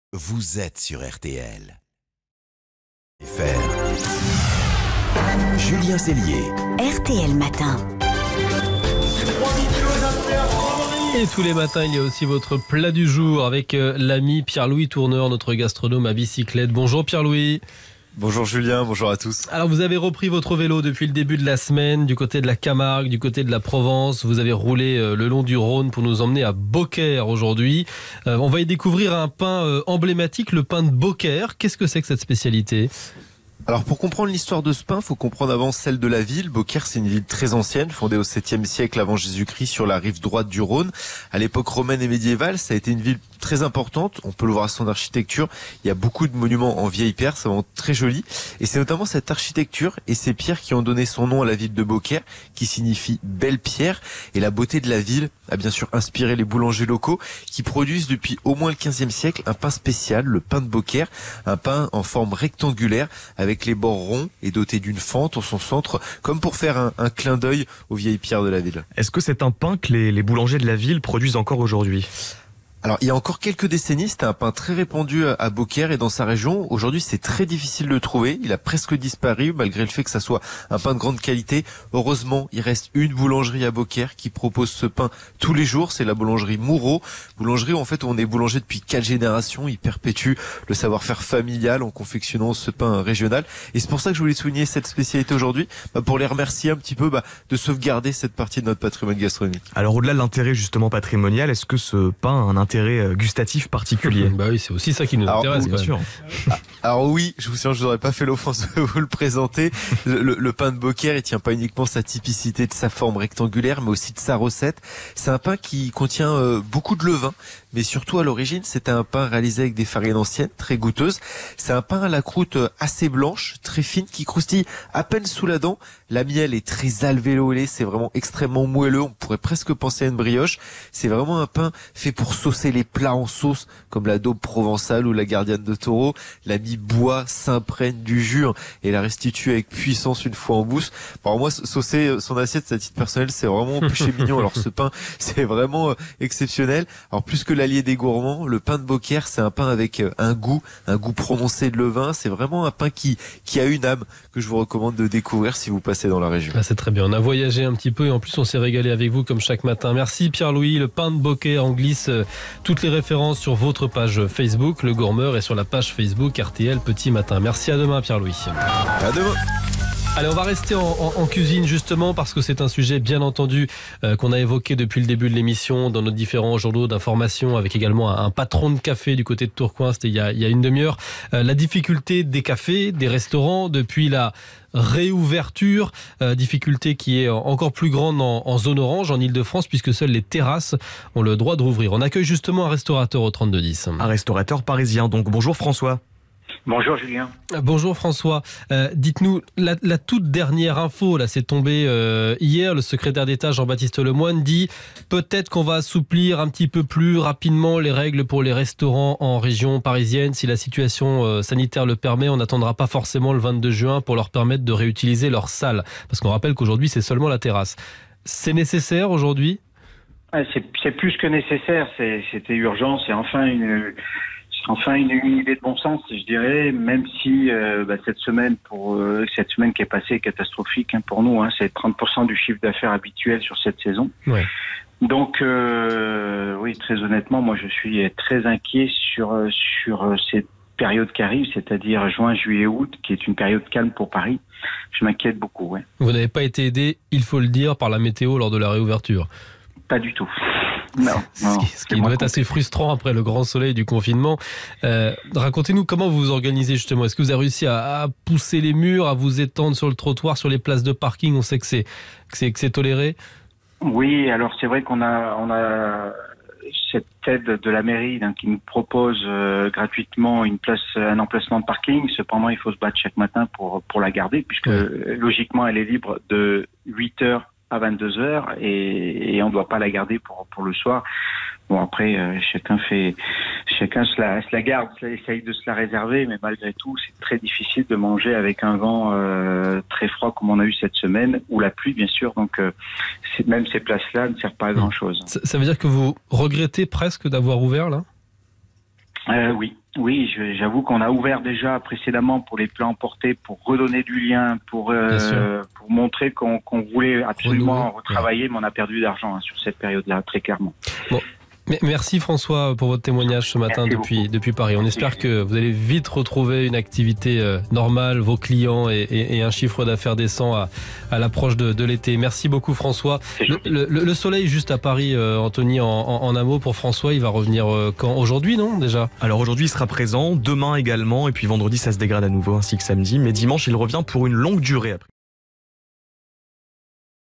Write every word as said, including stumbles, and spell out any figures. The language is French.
Vous êtes sur R T L. Faire. Julien Cellier. R T L Matin. Et tous les matins, il y a aussi votre plat du jour avec euh, l'ami Pierre-Louis Tourneur, notre gastronome à bicyclette. Bonjour Pierre-Louis. Bonjour Julien, bonjour à tous. Alors vous avez repris votre vélo depuis le début de la semaine, du côté de la Camargue, du côté de la Provence. Vous avez roulé euh, le long du Rhône pour nous emmener à Beaucaire aujourd'hui. Euh, on va y découvrir un pain euh, emblématique, le pain de Beaucaire. Qu'est-ce que c'est que cette spécialité ? Alors pour comprendre l'histoire de ce pain, il faut comprendre avant celle de la ville. Beaucaire, c'est une ville très ancienne, fondée au septième siècle avant Jésus-Christ sur la rive droite du Rhône. À l'époque romaine et médiévale, ça a été une ville très importante. On peut le voir à son architecture. Il y a beaucoup de monuments en vieille pierre, c'est vraiment très joli. Et c'est notamment cette architecture et ces pierres qui ont donné son nom à la ville de Beaucaire, qui signifie belle pierre. Et la beauté de la ville a bien sûr inspiré les boulangers locaux qui produisent depuis au moins le quinzième siècle un pain spécial, le pain de Beaucaire, un pain en forme rectangulaire avec les bords ronds et doté d'une fente en son centre, comme pour faire un, un clin d'œil aux vieilles pierres de la ville. Est-ce que c'est un pain que les, les boulangers de la ville produisent encore aujourd'hui ? Alors, il y a encore quelques décennies, c'était un pain très répandu à Beaucaire et dans sa région. Aujourd'hui, c'est très difficile de le trouver. Il a presque disparu, malgré le fait que ça soit un pain de grande qualité. Heureusement, il reste une boulangerie à Beaucaire qui propose ce pain tous les jours. C'est la boulangerie Moureau. Boulangerie où, en fait, on est boulanger depuis quatre générations. Il perpétue le savoir-faire familial en confectionnant ce pain régional. Et c'est pour ça que je voulais souligner cette spécialité aujourd'hui, bah, pour les remercier un petit peu bah, de sauvegarder cette partie de notre patrimoine gastronomique. Alors, au-delà de l'intérêt justement patrimonial, est-ce que ce pain a un intérêt gustatif particulier? Bah oui, c'est aussi ça qui nous Alors, intéresse, oui, bien sûr. Alors oui, je vous sens, je vous aurais pas fait l'offense de vous le présenter. Le, le, le pain de Beaucaire, il tient pas uniquement sa typicité de sa forme rectangulaire, mais aussi de sa recette. C'est un pain qui contient euh, beaucoup de levain, mais surtout à l'origine, c'était un pain réalisé avec des farines anciennes, très goûteuses. C'est un pain à la croûte assez blanche, très fine, qui croustille à peine sous la dent. La miel est très alvéolée, c'est vraiment extrêmement moelleux. On pourrait presque penser à une brioche. C'est vraiment un pain fait pour saucer les plats en sauce, comme la daube provençale ou la gardienne de taureau. L'ami boit, s'imprègne du jus et la restitue avec puissance une fois en bouche. Pour moi, saucer son assiette, à titre personnel, c'est vraiment péché mignon. Alors ce pain, c'est vraiment exceptionnel. Alors plus que l'allié des gourmands, le pain de Beaucaire, c'est un pain avec un goût, un goût prononcé de levain. C'est vraiment un pain qui, qui a une âme que je vous recommande de découvrir si vous passez dans la région. Ah, c'est très bien. On a voyagé un petit peu et en plus on s'est régalé avec vous comme chaque matin. Merci Pierre-Louis. Le pain de Beaucaire, on glisse toutes les références sur votre page Facebook, Le Gourmeur, et sur la page Facebook R T L Petit Matin. Merci, à demain Pierre-Louis. À demain. Allez, on va rester en, en, en cuisine justement parce que c'est un sujet bien entendu euh, qu'on a évoqué depuis le début de l'émission dans nos différents journaux d'information, avec également un, un patron de café du côté de Tourcoing, c'était il y a, il y a une demi-heure. Euh, la difficulté des cafés, des restaurants depuis la réouverture, euh, difficulté qui est encore plus grande en, en zone orange, en Ile-de-France, puisque seules les terrasses ont le droit de rouvrir. On accueille justement un restaurateur au trente-deux dix. Un restaurateur parisien, donc bonjour François. Bonjour Julien. Bonjour François. Euh, dites-nous, la, la toute dernière info, là, c'est tombé euh, hier. Le secrétaire d'État Jean-Baptiste Lemoyne dit peut-être qu'on va assouplir un petit peu plus rapidement les règles pour les restaurants en région parisienne. Si la situation euh, sanitaire le permet, on n'attendra pas forcément le vingt-deux juin pour leur permettre de réutiliser leur salle. Parce qu'on rappelle qu'aujourd'hui, c'est seulement la terrasse. C'est nécessaire aujourd'hui ? c'est, c'est plus que nécessaire. C'est, c'était urgent. C'est enfin une... Enfin, une, une idée de bon sens, je dirais, même si euh, bah, cette semaine, pour euh, cette semaine qui est passée est catastrophique hein, pour nous. Hein, c'est trente pour cent du chiffre d'affaires habituel sur cette saison. Ouais. Donc, euh, oui, très honnêtement, moi, je suis très inquiet sur sur cette période qui arrive, c'est-à-dire juin, juillet, août, qui est une période calme pour Paris. Je m'inquiète beaucoup. Ouais. Vous n'avez pas été aidé, il faut le dire, par la météo lors de la réouverture. Pas du tout. Non, non, ce qui, ce qui doit être assez frustrant après le grand soleil du confinement. Euh, racontez-nous comment vous vous organisez justement. Est-ce que vous avez réussi à, à pousser les murs, à vous étendre sur le trottoir, sur les places de parking? On sait que c'est, que c'est, que c'est toléré. Oui, alors c'est vrai qu'on a, on a cette aide de la mairie hein, qui nous propose euh, gratuitement une place, un emplacement de parking. Cependant, il faut se battre chaque matin pour, pour la garder puisque ouais. Logiquement, elle est libre de huit heures à vingt-deux heures et, et on ne doit pas la garder pour, pour le soir. Bon, après, euh, chacun fait, chacun se la, se la garde, essaye de se la réserver, mais malgré tout, c'est très difficile de manger avec un vent euh, très froid comme on a eu cette semaine, ou la pluie, bien sûr. Donc, euh, c'est, même ces places-là ne servent pas à grand-chose. Ça, ça veut dire que vous regrettez presque d'avoir ouvert, là ? Euh, oui, oui, je- j'avoue qu'on a ouvert déjà précédemment pour les plans emportés, pour redonner du lien, pour Bien sûr. euh, pour montrer qu'on qu'on voulait absolument Renouveler, retravailler, mais on a perdu d'argent hein, sur cette période-là, très clairement. Mais merci François pour votre témoignage ce matin Merci depuis, beaucoup. depuis Paris. On Merci. espère que vous allez vite retrouver une activité euh, normale, vos clients et, et- et un chiffre d'affaires décent à, à l'approche de, de l'été. Merci beaucoup François. C'est Le, gentil. le- le soleil juste à Paris, euh, Anthony, en, en, en un mot pour François, il va revenir euh, quand? Aujourd'hui, non déjà? Alors aujourd'hui, il sera présent, demain également, et puis vendredi, ça se dégrade à nouveau, ainsi que samedi. Mais dimanche, il revient pour une longue durée après.